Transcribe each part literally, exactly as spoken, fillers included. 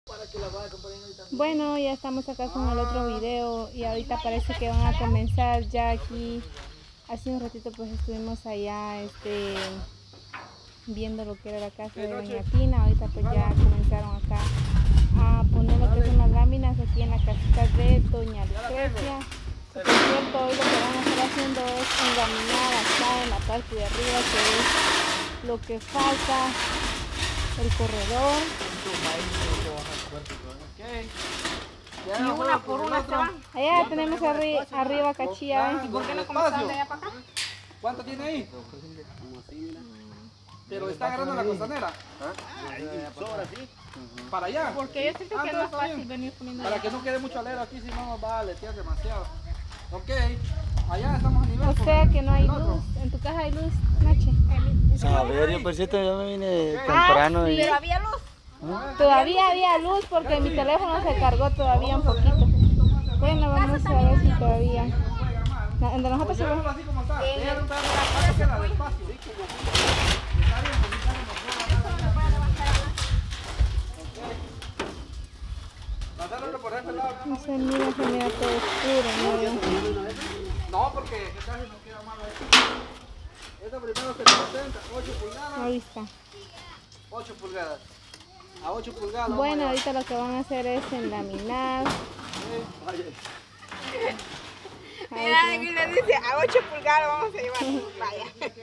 Bueno, ya estamos acá con el otro video y ahorita parece que van a comenzar ya aquí. Hace un ratito pues estuvimos allá este, viendo lo que era la casa de doña Tina. Ahorita pues ya comenzaron acá a poner lo que son las láminas aquí en la casita de doña Lucrecia. Por cierto, hoy lo que van a estar haciendo es engaminar acá en la parte de arriba, que es lo que falta, el corredor. Y una por una se van. Allá tenemos arri arriba cachilla. ¿Y por qué no comenzaron de allá para acá? ¿Cuánto tiene ahí? Pero está agarrando la costanera. Sobra, sí. Para allá. Porque yo siento que no es fácil venir poniendo. Para que no quede mucho alero aquí, si no nos va a aletear demasiado. Ok, allá estamos a nivel. O sea que no hay luz. ¿En tu casa hay luz, Nache? A ver, yo por cierto yo me vine temprano. Ah, sí. Y... ¿Pero había luz? ¿Ah? Todavía había luz porque mi teléfono se cargó todavía un poquito. Bueno, vamos a ver si todavía. No, el de nosotros se ve. Así como está. No sé, mira, se mira todo oscuro, ¿no? No, porque casi nos queda malo esto. Esta primero se presenta, ocho pulgadas. Ahí está. ocho pulgadas. A ocho pulgadas. Bueno, ahorita lo que van a hacer es enlaminar. Mira, aquí le dice a ocho pulgadas vamos a llevar. Vaya.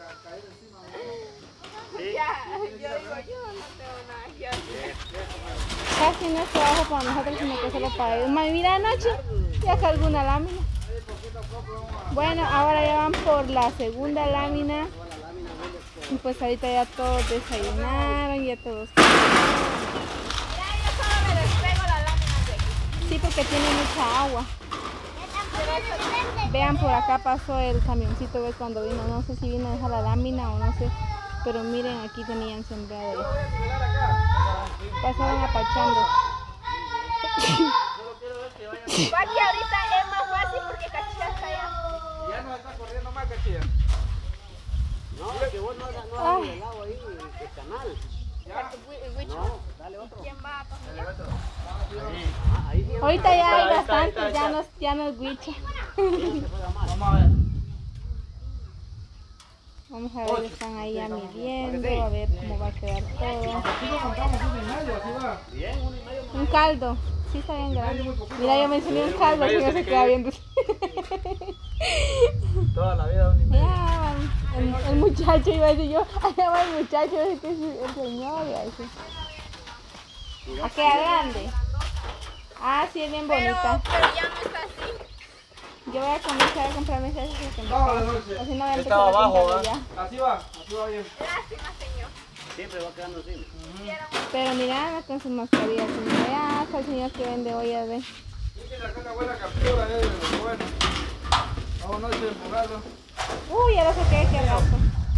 Ya, yo digo, yo no tengo nada que hacer. Casi no es trabajo para nosotros, sino que solo para ellos. Mira, anoche ya cargó una lámina. Bueno, ahora ya van por la segunda lámina. Y pues ahorita ya todos desayunaron, ya todos. Mira, yo solo me despego la lámina de aquí. Sí, porque tiene mucha agua. Vean, por acá pasó el camioncito, ve cuando vino, no sé si vino a dejar la lámina o no sé, pero miren, aquí tenían sembrado. Pasaron apachando. Va que ahorita es más fácil porque Cachilla está allá. Ya no está corriendo más, Cachilla. No, que vos no hagas no hagas el agua ahí, el canal. No, dale otro. ¿Quién va a pasar? Ah, ahí sí. Ahorita ya hay bastante, ya no, ya no es guicha. Vamos a ver. Vamos a ver, están ahí ya midiendo, a ver cómo va a quedar todo. Aquí lo contamos uno y medio, así va. Bien, uno y medio. Un caldo, sí está bien grande. Mira, yo mencioné un caldo, así no se queda viendo. Toda la vida uno y medio. Ya, el, el muchacho iba a decir yo, allá va el muchacho, es que es el señor, iba a decir. ¿A qué grande? Ah, sí, es bien Pero, bonita. pero ya no está así. Yo voy a comenzar a comprarme esas que Vamos a la noche. así no voy a empezar Estaba a abajo, comprarlo ¿verdad? ya. Así va, así va bien. Lástima, señor. Siempre va quedando así. Pero mira, con sus mascarillas, ya hasta el señor que vende ollas, ve. Sí, que sacar una buena captura, eh, bueno. Vamos a noche de empujarlo. Uy, ya lo saqué, qué rato.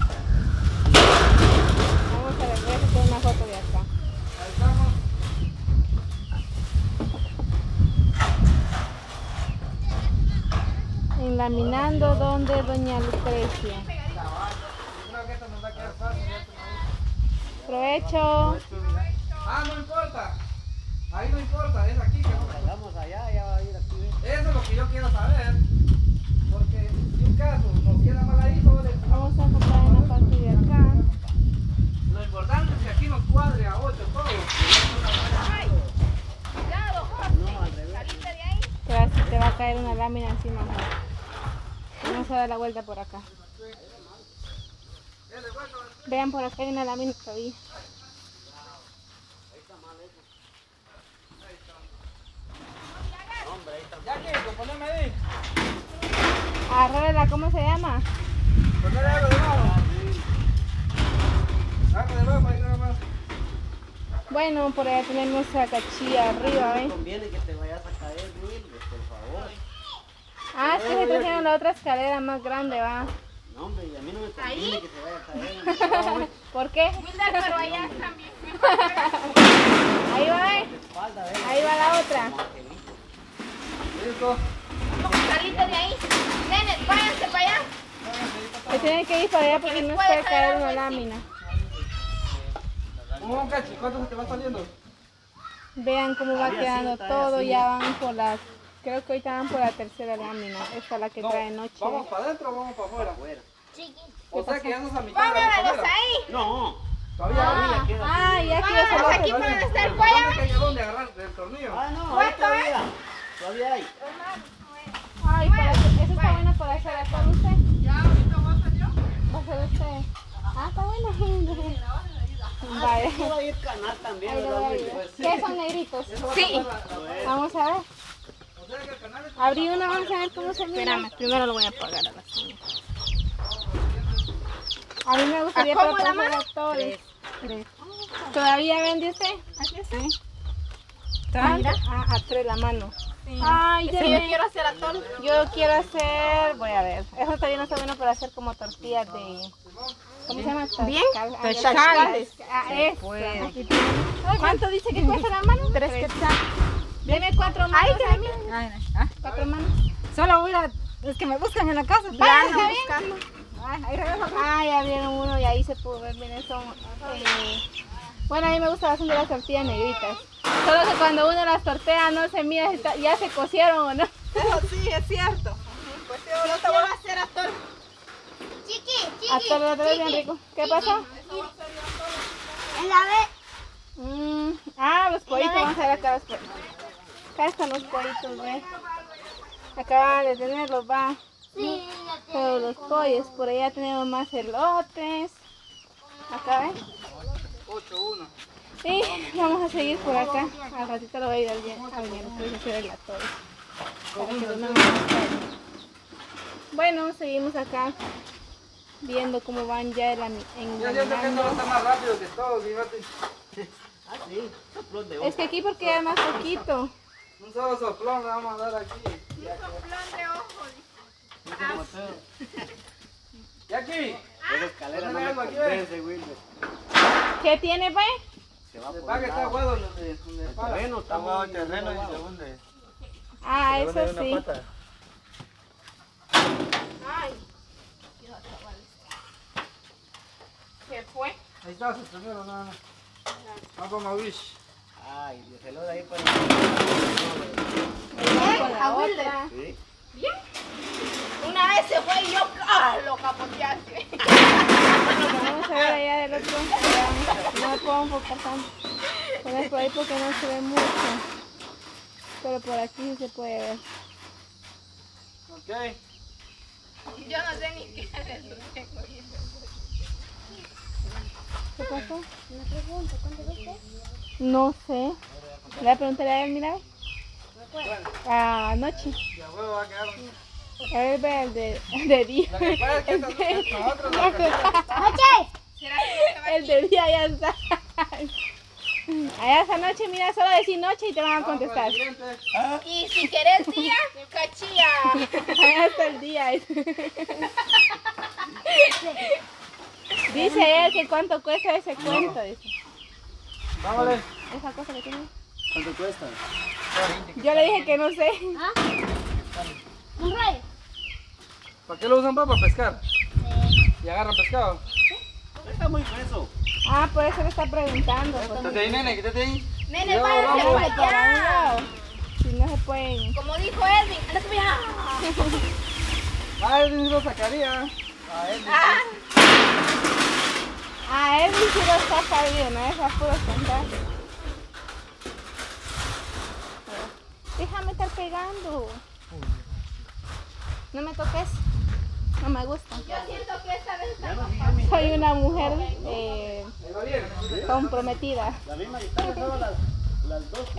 Vamos a ver, voy a hacer una foto de acá. Ahí estamos. Enlaminando donde doña Lucrecia. Yo creo que esto nos va a quedar fácil. Provecho. Ah, no importa. Ahí no importa, es aquí que no. Vamos allá, ya va a ir aquí. Eso es lo que yo quiero saber. Porque si un caso nos queda mal ahí, solo le Vamos a comprar en la parte de acá. lo importante es que aquí nos cuadre a ocho todo. Ay, cuidado, Jorge. Saliste de ahí. Te va, te va a caer una lámina encima. Vamos a dar la vuelta por acá. Vean, por acá hay una lámina todavía. Ya que, poneme ahí. Arregla, ¿cómo se llama? Ponele algo de nuevo. Algo de nuevo, ahí nada más. Bueno, por allá tenemos a Cachilla arriba, ¿eh? Conviene que te vayas a caer, Luis, por favor. Ah, es que se trajeron la otra escalera más grande, va. No, hombre, y a mí no me conviene que se vaya a caer. ¿Por qué? Wilder, pero allá también. Ahí va, ¿eh? Espalda, ¿ves? Ahí va la otra. Listo. Saliste de ahí. Nenes, váyanse para allá. Se tienen que ir para allá porque no puede caer una lámina. Un cachi, ¿cuánto se te va saliendo? Vean cómo va quedando todo, ya van por la, creo que ahorita van por la tercera lámina. Esta es la que No, trae noche. ¿vamos para adentro o vamos para afuera? Afuera. O sea que ya nos a mitad de la Póngamelos costanera. ahí. No. Todavía Todavía queda. Ah, ya quiero Póngamelos saber. aquí para estar el ¿Dónde cuello. que hay dónde agarrar el tornillo? Ah, no, ahí todavía. Todavía hay. Ay, para, eso está bueno para hacer a todo usted. Ya, ahorita voy a salir. Va a ser usted. Ah, está bueno. Vaya. Aquí va a ir canal también, Ahí le voy a ¿verdad? ayudar. ¿Qué son negritos? Sí. Vamos a ver. O sea que el canal es... Abrí una, vamos a ver cómo se mira. Espérame, primero lo voy a apagar a la señora. A mí me gustaría ¿A cómo la proponer mano? a todos. Tres. ¿Todavía vende usted? Así es. Sí. ¿Cuánto? Ah, a tres la mano. Ay, ya Sí, yo me- quiero hacer atol. Yo quiero hacer, voy a ver, eso todavía no está bueno para hacer como tortillas de, ¿cómo se llama? Bien, Tascal- ah, tascales. tascales. Ah, eso. Aquí tiene. ¿Cuánto dice que cuesta la mano? Tres quetzales. Deme cuatro manos a mí. Cuatro manos. Solo voy a... Es que me buscan en la casa. Vaya, está bien. Ay, ahí regreso. Ah, ya vieron uno y ahí se pudo ver bien eso. eh, Bueno, a mí me gusta bastante las tortillas negritas. Solo que cuando uno las tortea no se mira si está- ya se cocieron o no. Eso sí, es cierto. Pues yo no te voy a hacer atol. A todo lo bien rico. ¿Qué pasó? En la vez. Mm, ah, los pollitos, vamos a ver acá los pollitos. Acá están los pollitos, ¿ves? Acaban de tenerlos, va. Sí, Pero los pollos, por allá tenemos más elotes. Acá, ¿ves? ocho uno. Y vamos a seguir por acá. Al ratito lo voy a ir al bien, al bien, voy a hacer el atole. Para que duerman más tarde. Bueno, seguimos acá viendo cómo van ya en, en Yo siento que esto va a estar más rápido que todo, fíjate. Ah, sí. Soplón de Es que aquí porque ya más poquito. Un solo soplón le vamos a dar aquí. Soplón de ojo. ¿Y aquí? Esa escalera no Ponle me algo aquí, convence, Wilmer. ¿Qué tiene, pues? Se va Se por va un que está lado. aguado donde, donde El para. terreno está aguado muy el terreno y aguado. se hunde. Ah, Se hunde eso una sí. pata. Ay. ¿Qué fue? Ahí está, se primero, no, no. Vamos con Mauricio. Ay, déjelo de ahí para... Con la otra. Sí. Una vez se fue y yo ¡ah! Lo capoteaste. Vamos a ver allá del otro. Ya, no me puedo enfocar tanto. Poner por ahí porque no se ve mucho. Pero por aquí sí se puede ver. Ok. Yo no sé ni qué es eso. ¿Qué pasó? Una pregunta, ¿cuánto cuesta? No sé. Le voy a preguntar a él, mira. Anoche. Ya huevo va a quedar. A ver, ve el de, el de día. Lo que pasa es que estas- nosotros lo que- ¡Noche! ¿Será que se va El de día ya está. Allá esa noche, mira, solo decir noche y te van a Vamos con el contestar. siguiente. Y si querés día, cachilla. Allá está el día. Dice él que cuánto cuesta ese cuento. Dice. Vámonos. Esa cosa que tiene. ¿Cuánto cuesta? Yo le dije que no sé. Un rayo. ¿Para qué lo usan para pescar? ¿Y agarran pescado? Está muy grueso. Ah, por eso le está preguntando. porque- Quítate ahí, nene, quítate ahí. Nene, Yo, váyase vamos. para Para un allá. lado. Si no se pueden. Como dijo Edwin, andate para allá. Ah, él sí lo sacaría. A él. Ah, Ah, él sí lo está sabiendo, no es a puro contar. Déjame estar pegando. No me toques. No me gusta. yo siento que esta vez está más Soy una mujer eh, Ahí va bien. comprometida. La misma distancia, solo las, las dos.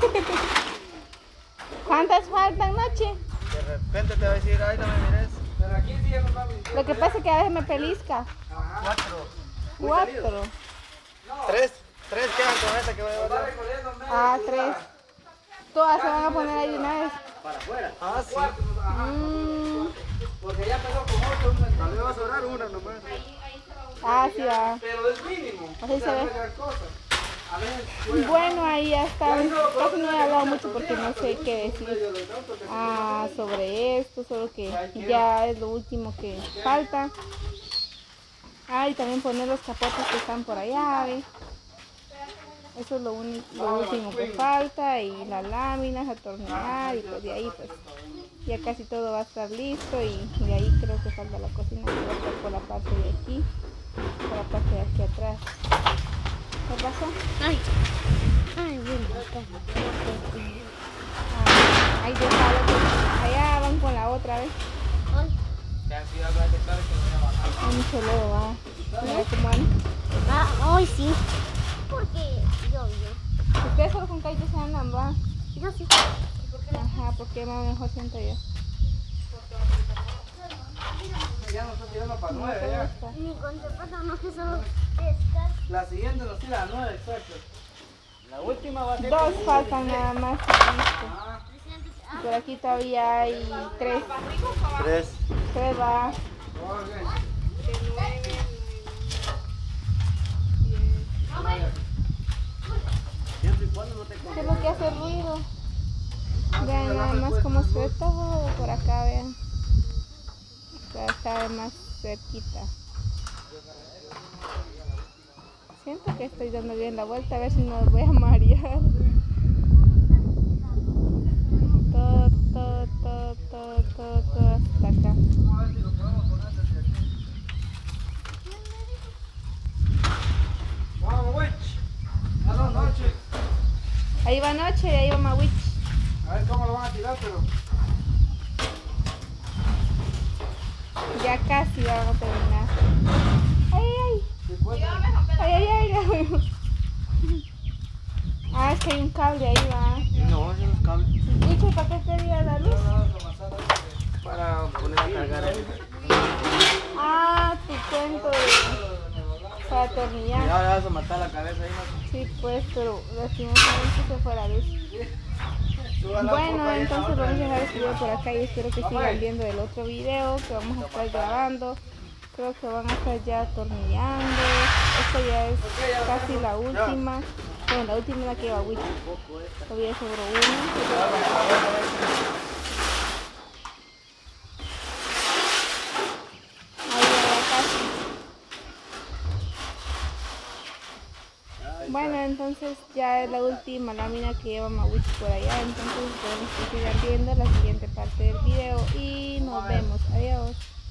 ¿Cuántas faltan, Noche? De repente te va a decir, ay, no me mires. Pero aquí sí ya nos va a venir. Lo que pasa es que a veces me pelisca. Cuatro. Cuatro. Tres. Tres quedan con esta que voy a llevar. Ah, tres. Todas se van a poner ahí de una vez. Para afuera. Ah, sí. Mm, Porque ya empezó con ocho. Tal vez va a sobrar una nomás. ah, sí va. Pero es mínimo. Así O sea, se ve. no es gran cosa. A veces Bueno, ahí ya está. Casi no he hablado mucho porque no sé qué decir ah, sobre esto, solo que ya es lo último que falta. Ah, y también poner los capotes que están por allá, ¿ve? Eso es lo, único, lo último que falta, y las láminas, atornillar, y pues de ahí pues ya casi todo va a estar listo, y de ahí creo que falta la cocina, que va a estar por la parte de aquí, por la parte de aquí atrás. ¿Qué pasó? Ay. Ay, bueno, acá. Ah, ahí déjalo, pues, allá van con la otra vez. Ay. Hay mucho lodo, va. Mira cómo van. Ah, hoy sí. Porque yo, yo. Ustedes solo con Kaito se andan, va. Yo sí. Ajá, porque más mejor siento yo. Ya nos está tirando para No nueve te ya. gusta. Ni cuando pasa no que solo pescar. La siguiente nos tira a nueve, exacto. La última va a ser. Dos faltan nada más y listo. Ah, Por aquí todavía hay tres. Tres. Tres va. ok. Siempre y cuando no te ¿Qué es lo que hace ruido? Vean nada más cómo se ve todo por acá, vean. Ya está más cerquita. Siento que estoy dando bien la vuelta, a ver si no me voy a marear. Todo, todo, todo, todo, todo, todo hasta acá. Vamos, witch. Buenas noches. Ahí va Noche y ahí va Mawich. A ver cómo lo van a tirar, pero. Ya casi ya vamos a terminar. Ay, ay, Sí, pues, ay, ay, ay, ay. Ah, es que hay un cable ahí, va. No, ese no es cable. Dicho, ¿para qué quería la luz? Para poner a cargar ahí. Ah, tu cuento de... para atornillar. Ya le vas a matar la cabeza ahí, ¿no? Sí, pues, pero lastimosamente se fue la luz. Bueno, entonces vamos a dejar este video por acá y espero que sigan viendo el otro video que vamos a estar grabando. Creo que van a estar ya atornillando. Esta ya es casi la última. Bueno, la última es la que lleva Wichi. Todavía sobró una. Ahí ya va casi. Bueno, entonces ya es la última lámina que lleva Mawich por allá. Entonces esperemos que sigan viendo la siguiente parte del video y nos vemos. Adiós.